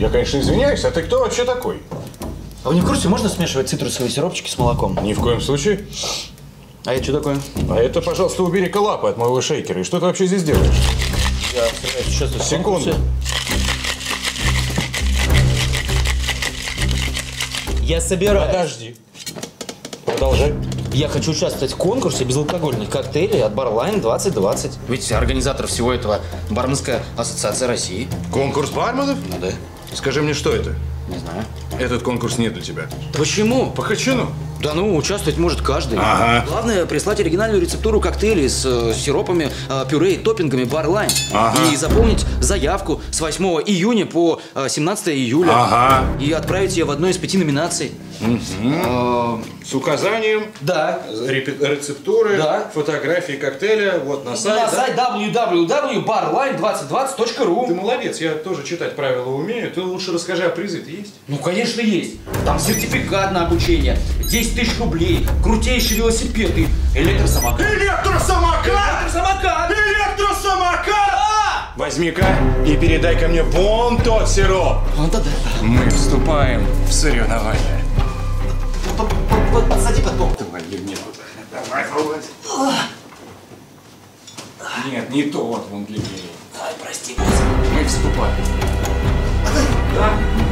Я, конечно, извиняюсь, а ты кто вообще такой? А вы не в курсе, можно смешивать цитрусовые сиропчики с молоком? Ни в коем случае. А это что такое? А это, пожалуйста, убери-ка лапы от моего шейкера. И что ты вообще здесь делаешь? Я сейчас Секунду. Я собираюсь. Подожди. Продолжай. Я хочу участвовать в конкурсе безалкогольных коктейлей от Barline 2020. Ведь организатор всего этого Барменская ассоциация России. Конкурс барменов? Ну да. Скажи мне, что это? Не знаю. Этот конкурс не для тебя. Почему? По кочану. Да ну, участвовать может каждый. Ага. Главное прислать оригинальную рецептуру коктейлей с сиропами, пюре и топпингами Barline. Ага. И заполнить заявку с 8 июня по 17 июля. Ага. И отправить ее в одной из 5 номинаций. С указанием Да. рецептуры, Да. фотографии коктейля, вот на сайт. На сайт www.barline2020.ru. Ты молодец, я тоже читать правила умею. Ты лучше расскажи, а призы-то есть? Ну, конечно, есть. Там сертификат на обучение, 10 тысяч рублей, крутейший велосипед и электросамокат. Электросамокат! Электросамокат! Электросамокат! Возьми-ка и передай ко мне вон тот сироп. Вот да. Мы вступаем в соревнования. Подсади потом. Твою нет. Давай, Володь. Нет, не то, вот он длиннее. Ай, прости. Мы вступаем. Да?